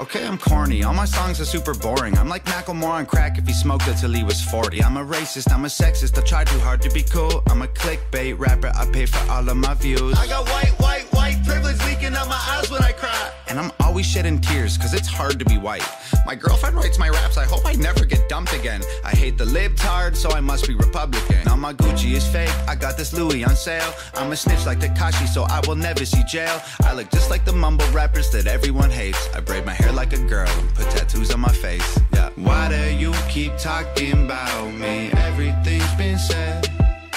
Okay, I'm corny, all my songs are super boring. I'm like Macklemore on crack if he smoked it till he was 40. I'm a racist, I'm a sexist, I try too hard to be cool. I'm a clickbait rapper, I pay for all of my views. I got white privilege leaking out my eyes when I cry. And I'm always shedding tears, cause it's hard to be white. My girlfriend writes my raps, I hope I never get dumped again. I hate the libtard, so I must be Republican. Now my Gucci is fake, I got this Louis on sale. I'm a snitch like Tekashi, so I will never see jail. I look just like the mumble rappers that everyone hates. I braid my hair like a girl and put tattoos on my face. Yeah. Why do you keep talking about me? Everything's been said.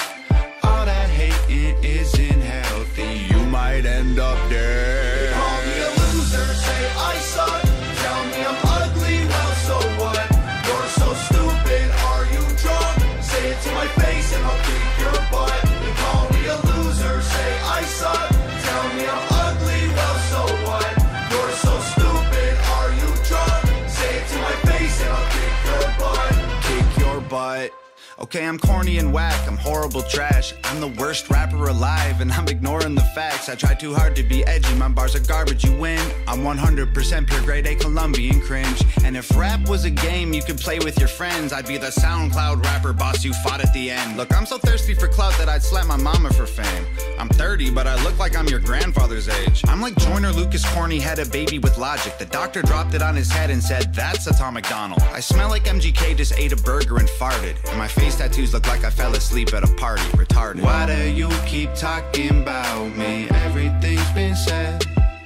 All that hating isn't healthy. You might end up dead. Call me a loser, say I suck. Tell me I'm ugly, well so what? You're so stupid, are you drunk? Say it to my face and I'll kick your butt. You call me a loser, say I suck. Tell me I'm ugly, well so what? You're so stupid, are you drunk? Say it to my face and I'll kick your butt. Kick your butt. Okay, I'm corny and whack, I'm horrible trash. I'm the worst rapper alive and I'm ignoring the facts. I try too hard to be edgy, my bars are garbage, you win. I'm 100% pure grade A Colombian cringe. And if rap was a game you could play with your friends, I'd be the SoundCloud rapper boss you fought at the end. Look, I'm so thirsty for clout that I'd slap my mama for fame. I'm 30, but I look like I'm your grandfather's age. I'm like Joyner Lucas Corny had a baby with Logic. The doctor dropped it on his head and said, that's a Tom McDonald. I smell like MGK just ate a burger and farted. And my face tattoos look like I fell asleep at a party, retarded. Why do you keep talking about me? Everything's been said.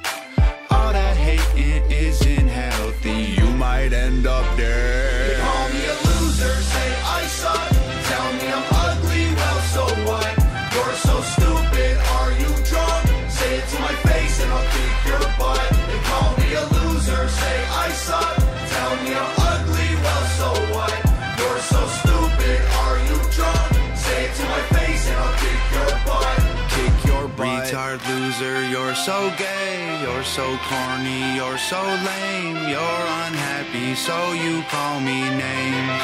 All that hating isn't healthy. You might end up dead. You call me a loser, say I suck. Tell me I'm ugly, well so what? You're so stupid, are you drunk? Say it to my face and I'll kick your butt. You call me a loser, say I suck. Tell me I'm ugly, well so what? You're so stupid, are you drunk? Say it to my face and I'll kick your butt. Kick your butt. Retard loser, you're so gay. You're so corny, you're so lame. You're unhappy, so you call me names.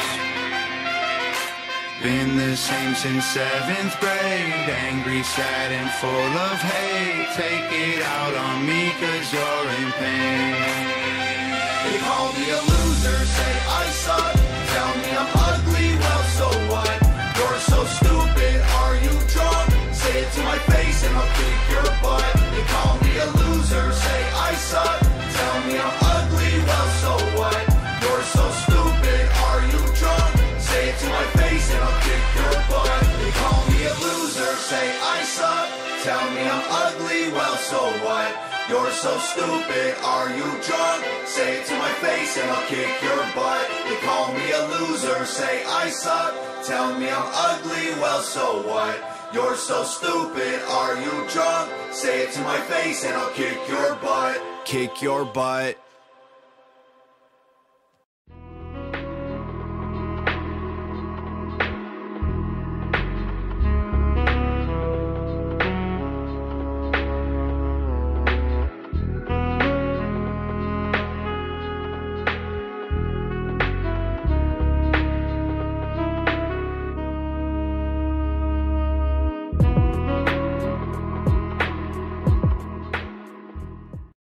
Been the same since 7th grade. Angry, sad, and full of hate. Take it out on me cause you're in pain. They call me a loser, say I suck. Tell me I'm ugly, well so what? You're so stupid, are you drunk? Say it to my face and I'll kick your butt. They call me a loser, say I suck. Tell me I'm ugly, well so what? You're so stupid, are you drunk? Say it to my face and I'll kick your butt. They call me a loser, say I suck. Tell me I'm ugly, well so what? You're so stupid, are you drunk? Say it to my face and I'll kick your butt. They call me a loser, say I suck. Tell me I'm ugly, well so what? You're so stupid, are you drunk? Say it to my face and I'll kick your butt. Kick your butt.